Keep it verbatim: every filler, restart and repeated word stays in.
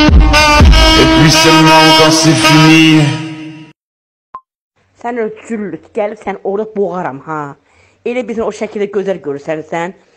Et puis seulement quand c'est fini. Sən öcüllük, gəlib sən orada boğaram ha. Elə bizim o şəkildə gözəl görürsən sən.